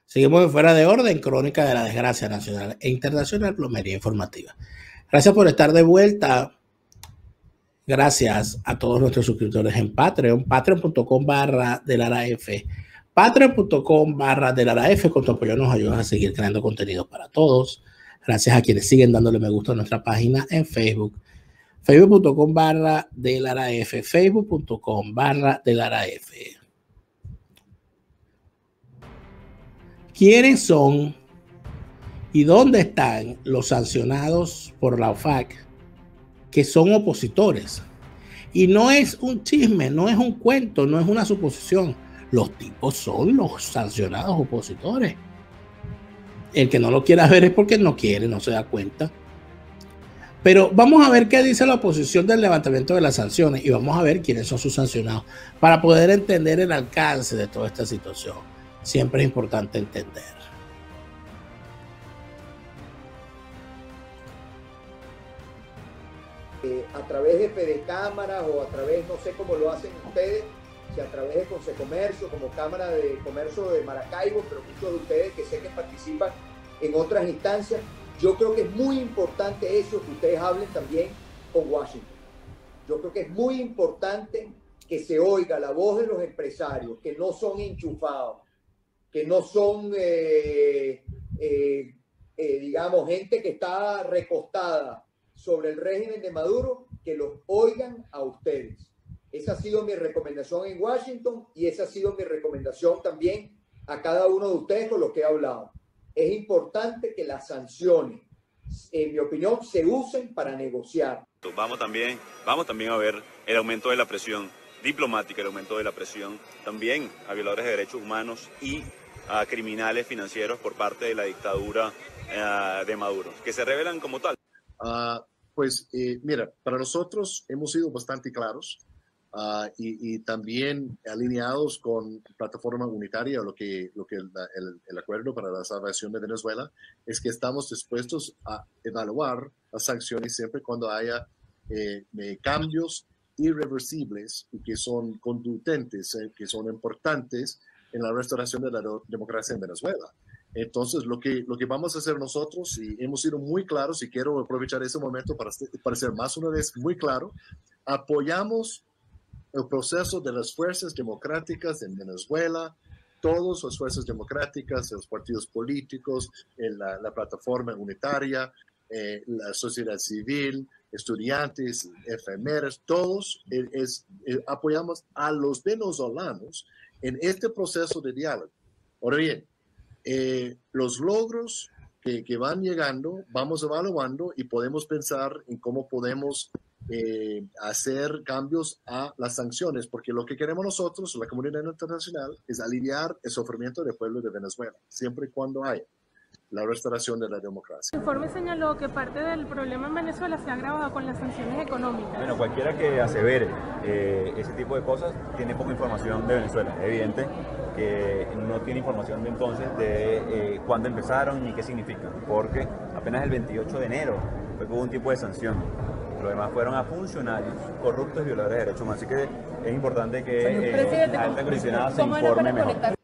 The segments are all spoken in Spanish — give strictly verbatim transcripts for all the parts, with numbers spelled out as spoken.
Seguimos en Fuera de Orden, crónica de la desgracia nacional e internacional, plomería informativa. Gracias por estar de vuelta. Gracias a todos nuestros suscriptores en Patreon, patreon.com barra del ARAF, patreon.com barra del ARAF. Con tu apoyo nos ayudas a seguir creando contenido para todos. Gracias a quienes siguen dándole me gusta a nuestra página en Facebook, facebook.com barra del ARAF, facebook.com barra del ARAF. ¿Quiénes son y dónde están los sancionados por la O F A C que son opositores? Y no es un chisme, no es un cuento, no es una suposición. Los tipos son los sancionados opositores. El que no lo quiera ver es porque no quiere, no se da cuenta. Pero vamos a ver qué dice la oposición del levantamiento de las sanciones y vamos a ver quiénes son sus sancionados para poder entender el alcance de toda esta situación. Siempre es importante entender. Eh, a través de Fede Cámaras o a través, no sé cómo lo hacen ustedes, si a través de Consecomercio, como Cámara de Comercio de Maracaibo, pero muchos de ustedes que sé que participan en otras instancias, yo creo que es muy importante eso, que ustedes hablen también con Washington. Yo creo que es muy importante que se oiga la voz de los empresarios, que no son enchufados, que no son, eh, eh, eh, digamos, gente que está recostada sobre el régimen de Maduro, que los oigan a ustedes. Esa ha sido mi recomendación en Washington y esa ha sido mi recomendación también a cada uno de ustedes con los que he hablado. Es importante que las sanciones, en mi opinión, se usen para negociar. Vamos también, vamos también a ver el aumento de la presión diplomática, el aumento de la presión también a violadores de derechos humanos y a criminales financieros por parte de la dictadura uh, de Maduro, que se revelan como tal. Uh, pues eh, mira, para nosotros hemos sido bastante claros uh, y, y también alineados con plataforma unitaria, lo que, lo que el, el, el acuerdo para la salvación de Venezuela es que estamos dispuestos a evaluar las sanciones siempre cuando haya eh, eh, cambios irreversibles y que son conducentes, eh, que son importantes en la restauración de la democracia en Venezuela. Entonces, lo que, lo que vamos a hacer nosotros, y hemos sido muy claros, y quiero aprovechar ese momento para, para ser más una vez muy claro, apoyamos el proceso de las fuerzas democráticas en Venezuela, todas las fuerzas democráticas, los partidos políticos, la, la plataforma unitaria, eh, la sociedad civil, estudiantes, enfermeras, todos es, es, es, apoyamos a los venezolanos en este proceso de diálogo. Ahora bien, eh, los logros que, que van llegando, vamos evaluando y podemos pensar en cómo podemos eh, hacer cambios a las sanciones, porque lo que queremos nosotros, la comunidad internacional, es aliviar el sufrimiento del pueblo de Venezuela, siempre y cuando haya la restauración de la democracia. El informe señaló que parte del problema en Venezuela se ha agravado con las sanciones económicas. Bueno, cualquiera que asevere eh, ese tipo de cosas tiene poca información de Venezuela. Es evidente que no tiene información de entonces de eh, cuándo empezaron ni qué significan, porque apenas el veintiocho de enero fue que hubo un tipo de sanción. Los demás fueron a funcionarios corruptos y violadores de derechos humanos. Así que es importante que eh, la alta comisionada se informe mejor.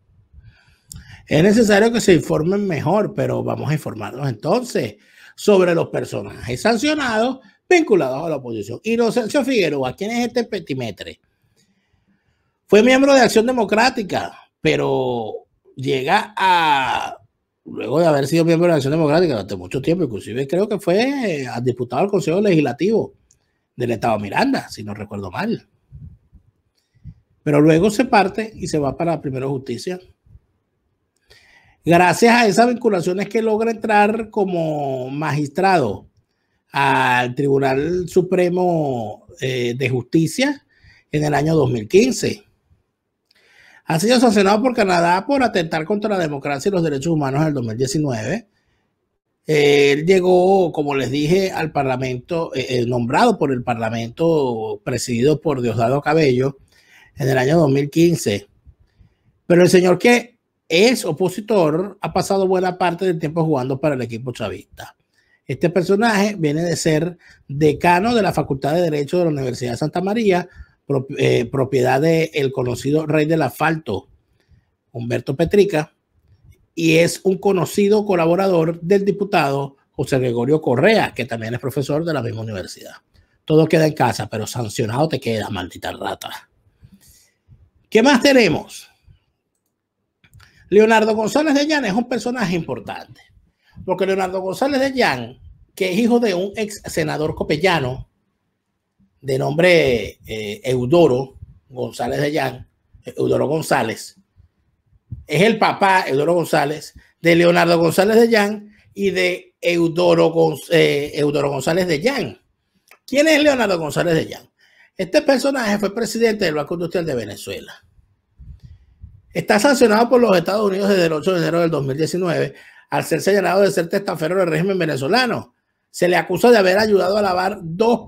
Es necesario que se informen mejor, pero vamos a informarnos entonces sobre los personajes sancionados vinculados a la oposición. Inocencio Figueroa, ¿quién es este petimetre? Fue miembro de Acción Democrática, pero llega a, luego de haber sido miembro de Acción Democrática durante mucho tiempo, inclusive creo que fue diputado al Consejo Legislativo del Estado Miranda, si no recuerdo mal. Pero luego se parte y se va para la Primera Justicia. Gracias a esas vinculaciones que logra entrar como magistrado al Tribunal Supremo eh, de Justicia en el año dos mil quince. Ha sido sancionado por Canadá por atentar contra la democracia y los derechos humanos en el dos mil diecinueve. Eh, él llegó, como les dije, al Parlamento, eh, nombrado por el Parlamento presidido por Diosdado Cabello en el año dos mil quince. Pero el señor que es opositor ha pasado buena parte del tiempo jugando para el equipo chavista. Este personaje viene de ser decano de la Facultad de Derecho de la Universidad de Santa María, pro, eh, propiedad del conocido rey del asfalto, Humberto Petrica, y es un conocido colaborador del diputado José Gregorio Correa, que también es profesor de la misma universidad. Todo queda en casa, pero sancionado te queda, maldita rata. ¿Qué más tenemos? Leonardo González de Llán es un personaje importante, porque Leonardo González de Llán, que es hijo de un ex senador copellano de nombre eh, Eudoro González de Llán, Eudoro González, es el papá, Eudoro González, de Leonardo González de Llán y de Eudoro, eh, Eudoro González de Llán. ¿Quién es Leonardo González de Llán? Este personaje fue presidente del Banco Industrial de Venezuela. Está sancionado por los Estados Unidos desde el ocho de enero del dos mil diecinueve al ser señalado de ser testaferro del régimen venezolano. Se le acusa de haber ayudado a lavar dos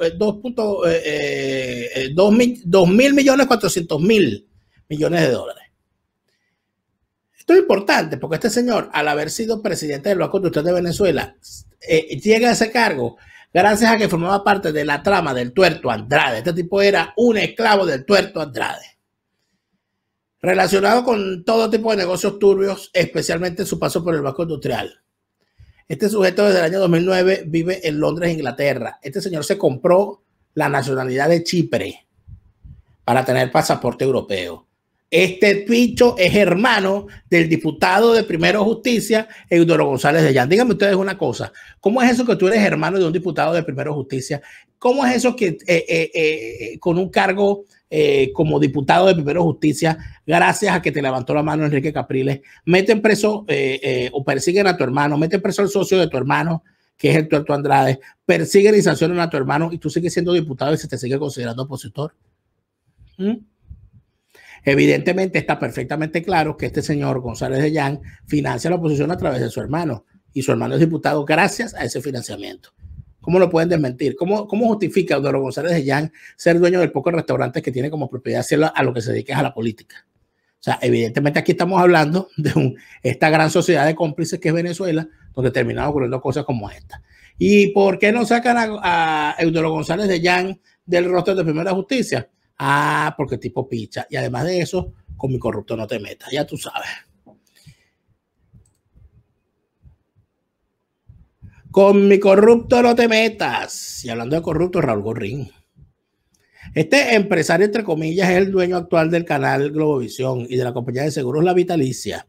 mil millones cuatrocientos mil millones de dólares. Esto es importante porque este señor, al haber sido presidente del Banco Industrial de Venezuela, eh, llega a ese cargo gracias a que formaba parte de la trama del Tuerto Andrade. Este tipo era un esclavo del Tuerto Andrade, relacionado con todo tipo de negocios turbios, especialmente su paso por el Banco Industrial. Este sujeto desde el año dos mil nueve vive en Londres, Inglaterra. Este señor se compró la nacionalidad de Chipre para tener pasaporte europeo. Este bicho es hermano del diputado de Primero Justicia, Eudoro González de Llán. Díganme ustedes una cosa. ¿Cómo es eso que tú eres hermano de un diputado de Primero Justicia? ¿Cómo es eso que eh, eh, eh, con un cargo eh, como diputado de Primero Justicia, gracias a que te levantó la mano Enrique Capriles, meten preso eh, eh, o persiguen a tu hermano, meten preso al socio de tu hermano, que es el Tuerto Andrade, persiguen y sancionan a tu hermano y tú sigues siendo diputado y se te sigue considerando opositor? ¿Mm? Evidentemente está perfectamente claro que este señor González de Llán financia la oposición a través de su hermano y su hermano es diputado gracias a ese financiamiento. ¿Cómo lo pueden desmentir? ¿Cómo, cómo justifica Eudoro González de Llán ser dueño del pocos restaurantes que tiene como propiedad a lo que se dedica a la política? O sea, evidentemente aquí estamos hablando de un, esta gran sociedad de cómplices que es Venezuela, donde terminan ocurriendo cosas como esta. ¿Y por qué no sacan a, a Eudoro González de Llán del rostro de Primera Justicia? Ah, porque tipo picha. Y además de eso, con mi corrupto no te metas, ya tú sabes. Con mi corrupto no te metas. Y hablando de corrupto, Raúl Gorrín. Este empresario, entre comillas, es el dueño actual del canal Globovisión y de la compañía de seguros La Vitalicia.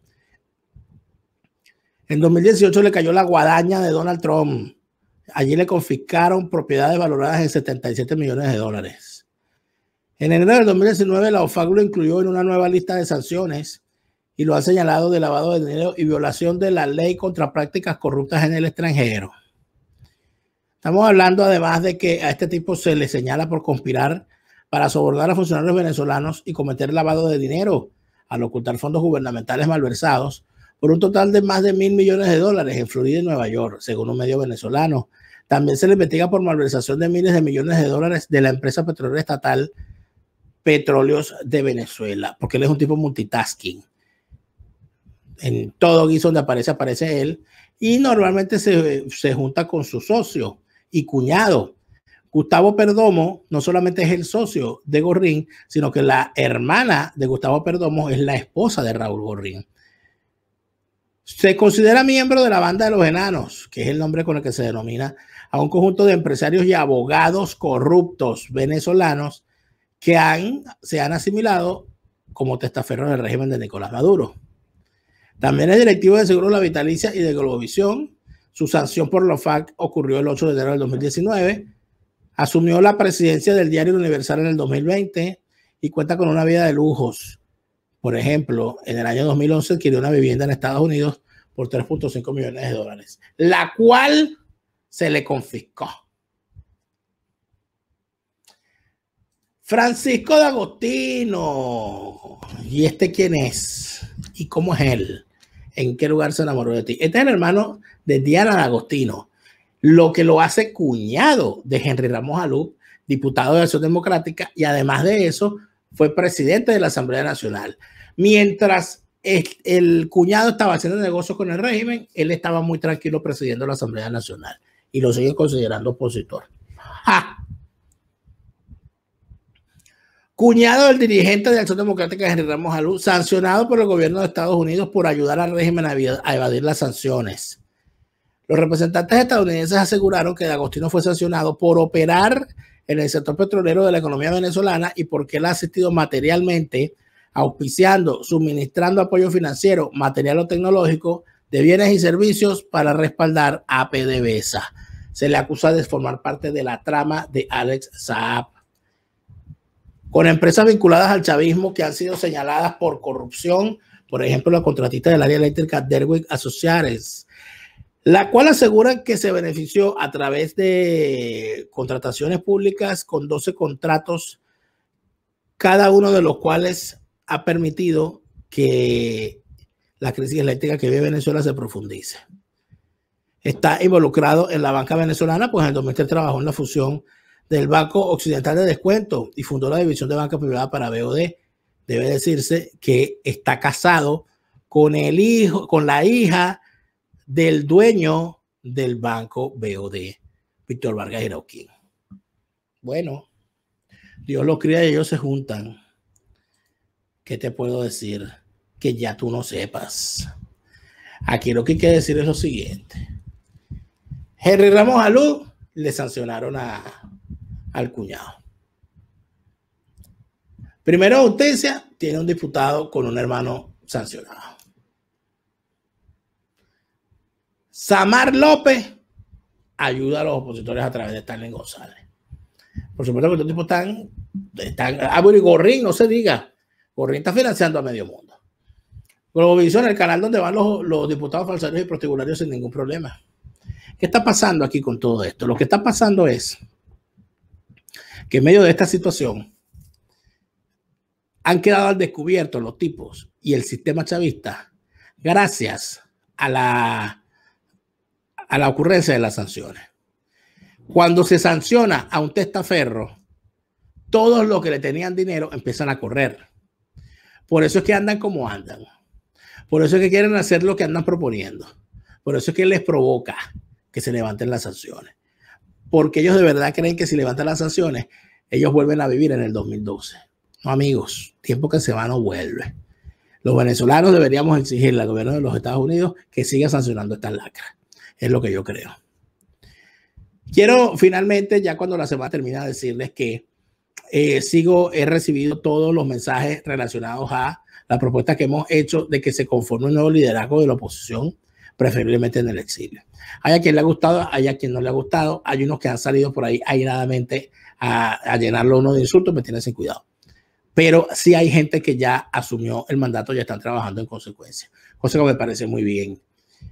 En dos mil dieciocho le cayó la guadaña de Donald Trump. Allí le confiscaron propiedades valoradas en setenta y siete millones de dólares. En enero del dos mil diecinueve, la OFAC lo incluyó en una nueva lista de sanciones y lo ha señalado de lavado de dinero y violación de la ley contra prácticas corruptas en el extranjero. Estamos hablando además de que a este tipo se le señala por conspirar para sobornar a funcionarios venezolanos y cometer lavado de dinero al ocultar fondos gubernamentales malversados por un total de más de mil millones de dólares en Florida y Nueva York, según un medio venezolano. También se le investiga por malversación de miles de millones de dólares de la empresa petrolera estatal Petróleos de Venezuela, porque él es un tipo multitasking. En todo guiso donde aparece, aparece él, y normalmente se, se junta con su socio y cuñado. Gustavo Perdomo no solamente es el socio de Gorrín, sino que la hermana de Gustavo Perdomo es la esposa de Raúl Gorrín. Se considera miembro de la Banda de los Enanos, que es el nombre con el que se denomina a un conjunto de empresarios y abogados corruptos venezolanos que han, se han asimilado como testaferros del régimen de Nicolás Maduro. También es directivo de Seguros La Vitalicia y de Globovisión. Su sanción por la OFAC ocurrió el ocho de enero del dos mil diecinueve. Asumió la presidencia del Diario Universal en el dos mil veinte y cuenta con una vida de lujos. Por ejemplo, en el año dos mil once adquirió una vivienda en Estados Unidos por tres punto cinco millones de dólares, la cual se le confiscó. Francisco de Agostino. ¿Y este quién es? ¿Y cómo es él? ¿En qué lugar se enamoró de ti? Este es el hermano de Diana de Agostino, lo que lo hace cuñado de Henry Ramos Alup, diputado de Acción Democrática, y además de eso fue presidente de la Asamblea Nacional. Mientras el, el cuñado estaba haciendo negocios con el régimen, él estaba muy tranquilo presidiendo la Asamblea Nacional y lo sigue considerando opositor. ¡Ja! Cuñado del dirigente de Acción Democrática, Henry Ramos Alú, sancionado por el gobierno de Estados Unidos por ayudar al régimen a evadir las sanciones. Los representantes estadounidenses aseguraron que D'Agostino fue sancionado por operar en el sector petrolero de la economía venezolana y porque él ha asistido materialmente, auspiciando, suministrando apoyo financiero, material o tecnológico de bienes y servicios para respaldar a PDVSA. Se le acusa de formar parte de la trama de Alex Saab, con empresas vinculadas al chavismo que han sido señaladas por corrupción, por ejemplo, la contratista del área eléctrica Derwick Associates, la cual asegura que se benefició a través de contrataciones públicas con doce contratos, cada uno de los cuales ha permitido que la crisis eléctrica que vive Venezuela se profundice. Está involucrado en la banca venezolana, pues en el dos mil tres trabajó en la fusión del Banco Occidental de Descuento y fundó la división de banca privada para B O D. Debe decirse que está casado con el hijo, con la hija del dueño del banco B O D, Víctor Vargas Irauquín. Bueno, Dios los cría y ellos se juntan. ¿Qué te puedo decir? Que ya tú no sepas. Aquí lo que hay que decir es lo siguiente. Henry Ramos Alú le sancionaron a, al cuñado. Primero justicia tiene un diputado con un hermano sancionado. Samar López ayuda a los opositores a través de Stanley González. Por supuesto que estos tipos están, están ah, bueno, y Gorrín, no se diga. Gorrín está financiando a medio mundo. Globovisión, el canal donde van los, los diputados falsarios y prostibularios sin ningún problema. ¿Qué está pasando aquí con todo esto? Lo que está pasando es que en medio de esta situación han quedado al descubierto los tipos y el sistema chavista gracias a la, a la ocurrencia de las sanciones. Cuando se sanciona a un testaferro, todos los que le tenían dinero empiezan a correr. Por eso es que andan como andan. Por eso es que quieren hacer lo que andan proponiendo. Por eso es que les provoca que se levanten las sanciones. Porque ellos de verdad creen que si levantan las sanciones, ellos vuelven a vivir en el dos mil doce. No, amigos, tiempo que se va no vuelve. Los venezolanos deberíamos exigirle al gobierno de los Estados Unidos que siga sancionando estas lacras. Es lo que yo creo. Quiero finalmente, ya cuando la semana termina, decirles que eh, sigo, he recibido todos los mensajes relacionados a la propuesta que hemos hecho de que se conforme un nuevo liderazgo de la oposición, preferiblemente en el exilio. Hay a quien le ha gustado, hay a quien no le ha gustado, hay unos que han salido por ahí airadamente a, a llenarlo uno de insultos, me tienen sin cuidado. Pero sí hay gente que ya asumió el mandato y están trabajando en consecuencia, cosa que me parece muy bien.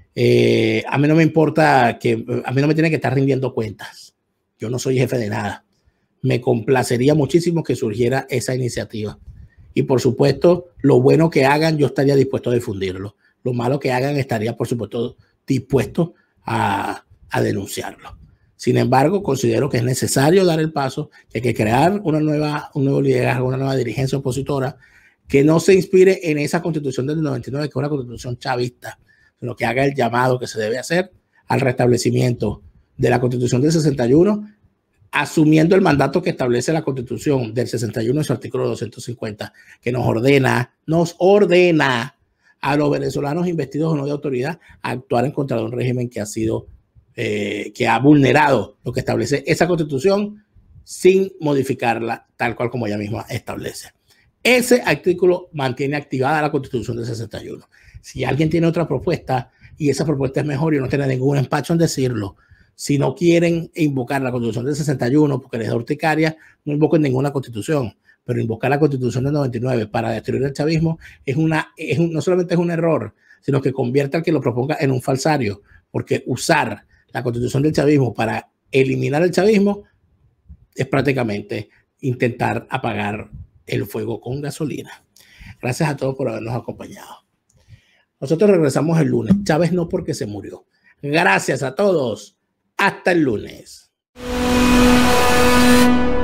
Eh, a mí no me importa que, a mí no me tienen que estar rindiendo cuentas. Yo no soy jefe de nada. Me complacería muchísimo que surgiera esa iniciativa. Y por supuesto, lo bueno que hagan, yo estaría dispuesto a difundirlo. Lo malo que hagan, estaría por supuesto dispuesto a, a denunciarlo. Sin embargo, considero que es necesario dar el paso, que hay que crear una nueva, un nuevo liderazgo, una nueva dirigencia opositora que no se inspire en esa constitución del noventa y nueve, que es una constitución chavista, sino que haga el llamado que se debe hacer al restablecimiento de la constitución del sesenta y uno, asumiendo el mandato que establece la constitución del sesenta y uno en su artículo doscientos cincuenta, que nos ordena, nos ordena a los venezolanos investidos o no de autoridad a actuar en contra de un régimen que ha sido, eh, que ha vulnerado lo que establece esa constitución sin modificarla tal cual como ella misma establece. Ese artículo mantiene activada la constitución del sesenta y uno. Si alguien tiene otra propuesta y esa propuesta es mejor y no tiene ningún empacho en decirlo, si no quieren invocar la constitución del sesenta y uno porque les da urticaria, no invoquen ninguna constitución, pero invocar la constitución del noventa y nueve para destruir el chavismo es una, es un, no solamente es un error, sino que convierte al que lo proponga en un falsario, porque usar la constitución del chavismo para eliminar el chavismo es prácticamente intentar apagar el fuego con gasolina. Gracias a todos por habernos acompañado. Nosotros regresamos el lunes. Chávez no porque se murió. Gracias a todos. Hasta el lunes.